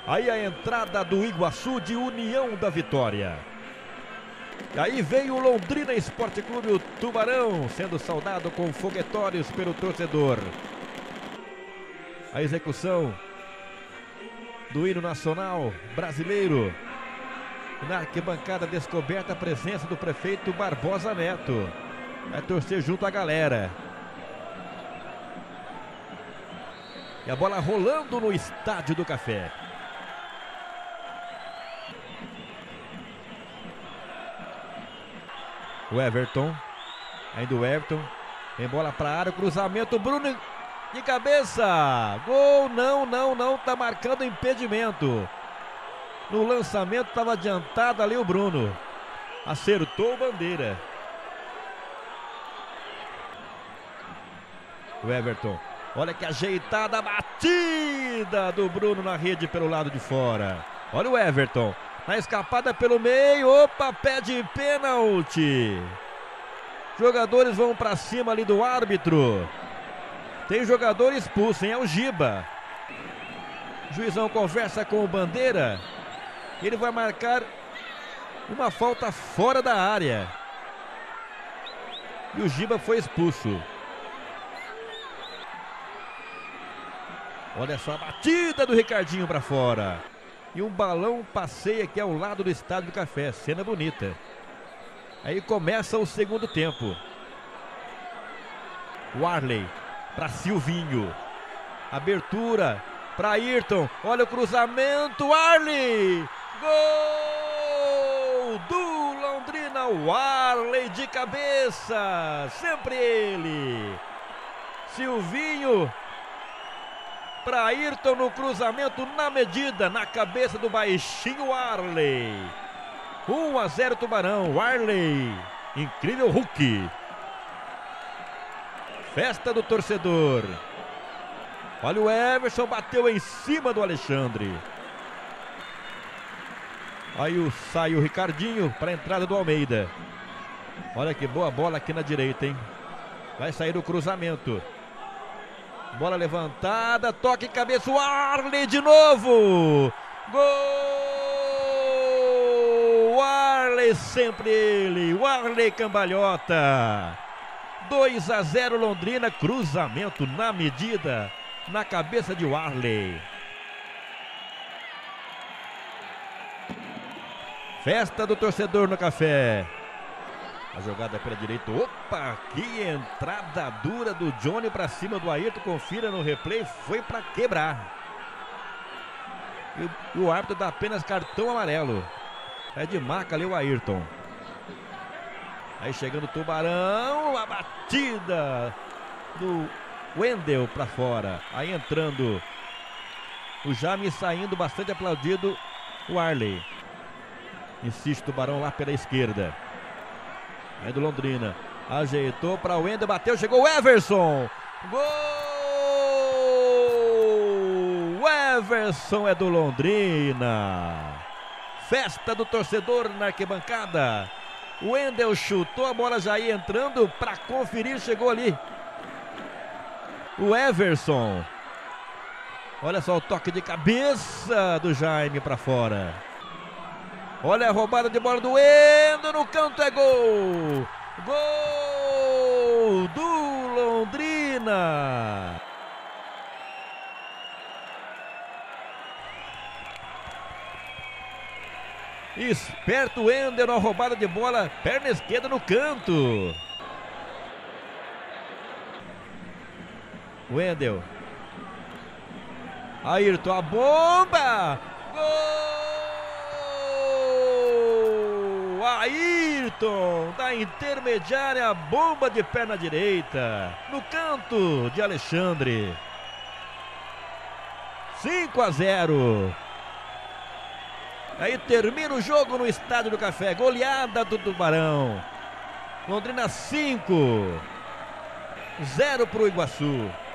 Aí a entrada do Iguaçu de União da Vitória. E aí veio o Londrina Esporte Clube, o Tubarão, sendo saudado com foguetórios pelo torcedor. A execução do hino nacional brasileiro. Na arquibancada descoberta a presença do prefeito Barbosa Neto. Vai torcer junto à galera. E a bola rolando no Estádio do Café. O Everton. Ainda o Everton. Tem bola para a área, cruzamento, Bruno de cabeça. Gol, não, tá marcando impedimento. No lançamento estava adiantado ali o Bruno. Acertou o Bandeira. O Everton. Olha que ajeitada a batida do Bruno na rede pelo lado de fora. Olha o Everton. Na escapada pelo meio. Opa, pede pênalti. Jogadores vão para cima ali do árbitro. Tem jogador expulso, hein? É o Giba. O juizão conversa com o Bandeira. Ele vai marcar uma falta fora da área. E o Giba foi expulso. Olha só a batida do Ricardinho para fora. E um balão passeia aqui ao lado do Estádio do Café. Cena bonita. Aí começa o segundo tempo. O Arley para Silvinho. Abertura para Ayrton. Olha o cruzamento. Arley. Gol do Londrina. O Arley de cabeça. Sempre ele. Silvinho para Ayrton no cruzamento na medida. Na cabeça do baixinho Arley. 1-0 Tubarão. Arley. Incrível Hulk. Festa do torcedor. Olha o Everson, bateu em cima do Alexandre. Aí sai o Ricardinho para a entrada do Almeida. Olha que boa bola aqui na direita, hein? Vai sair o cruzamento. Bola levantada, toque cabeça, o Arley de novo. Gol! O Arley, sempre ele. O Arley cambalhota. 2-0 Londrina, cruzamento na medida, na cabeça de Arley. Festa do torcedor no Café. A jogada pela direita. Opa, que entrada dura do Johnny para cima do Ayrton. Confira no replay, foi para quebrar. E o árbitro dá apenas cartão amarelo. É de marca ali o Ayrton. Aí chegando o Tubarão, a batida do Wendel para fora. Aí entrando o Jaime, saindo bastante aplaudido o Arley. Insiste o Tubarão lá pela esquerda. Aí do Londrina. Ajeitou para o Wendel, bateu, chegou o Everson. Gol! O Everson é do Londrina. Festa do torcedor na arquibancada. O Wendel chutou, a bola já ia entrando para conferir, chegou ali o Everson. Olha só o toque de cabeça do Jaime para fora. Olha a roubada de bola do Wendel, no canto é gol. Gol do Londrina. Esperto Wendel na roubada de bola, perna esquerda no canto. Wendel. Ayrton, a bomba. Gol! Ayrton, da intermediária, bomba de perna direita. No canto de Alexandre. 5-0. Aí termina o jogo no Estádio do Café. Goleada do Tubarão. Londrina 5-0 para o Iguaçu.